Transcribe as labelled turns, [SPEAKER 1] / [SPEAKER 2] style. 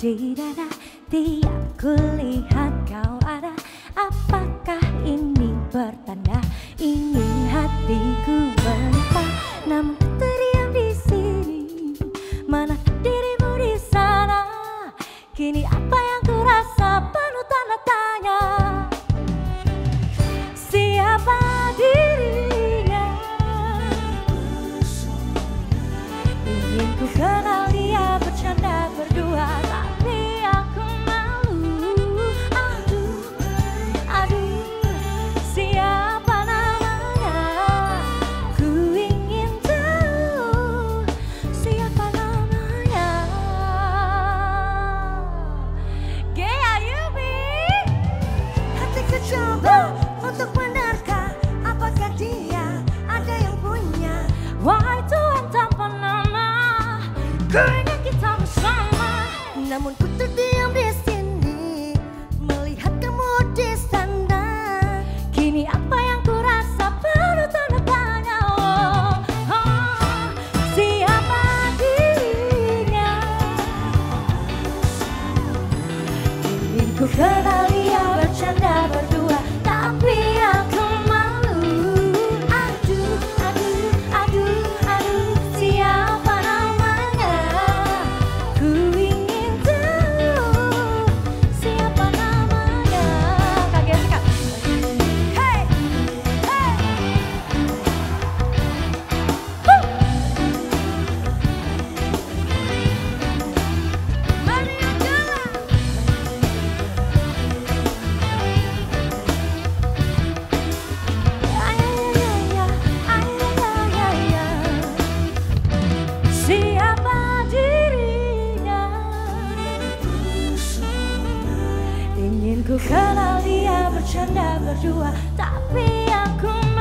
[SPEAKER 1] di dada. Tiap kulihat kau ada, apakah ini pertanda ingin hatiku berlimpah? Namun ku terdiam di sini, mana dirimu di sana? Kini apa yang ku rasa penuh tanda tanya. Siapa dirinya? Ingin ku kenal dia, bercanda berdua, tapi aku malu. Aduh, aduh, siapa namanya? Ku ingin tahu siapa namanya. Gaya Yubi,
[SPEAKER 2] Hatiku coba untuk menerka, apakah dia ada yang punya?
[SPEAKER 1] wahai Tuhan tanpa nama, ku ingin kita bersama.
[SPEAKER 2] Namun ku terdiam di sini, melihat kamu di sana.
[SPEAKER 1] Kini apa yang ku rasa penuh tanda tanya. Oh, oh, siapa dirinya? Ingin ku kenal dia, bercanda berdua, tapi aku malu. Aduh, aduh, aduh, aduh, siapa namanya? Ku ingin tahu siapa namanya. Kaget sekali.
[SPEAKER 2] Hey, hey, Maria Della.
[SPEAKER 1] Siapa dirinya? Ingin ku kenal dia, bercanda berdua, tapi aku